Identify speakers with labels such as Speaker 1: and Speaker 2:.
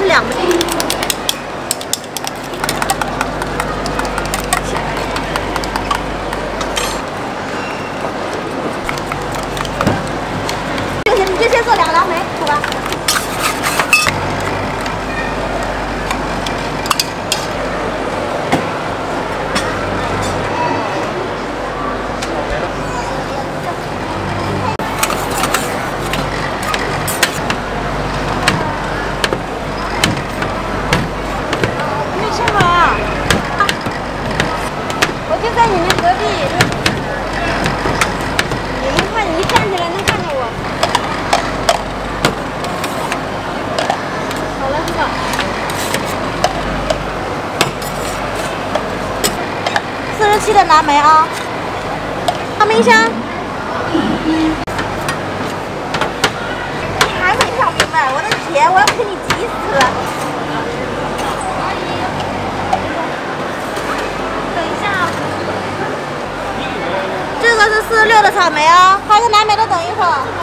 Speaker 1: 两个。你就先做2个蓝莓，好吧？没吃好，我就在你们隔壁，你们看，你一站起来能看见我。好了，是吧？47的蓝莓啊，尝冰箱。你还没想明白，我的天，我要给你急死了。等一下啊，这个是46的草莓啊，还有蓝莓的，等一会儿。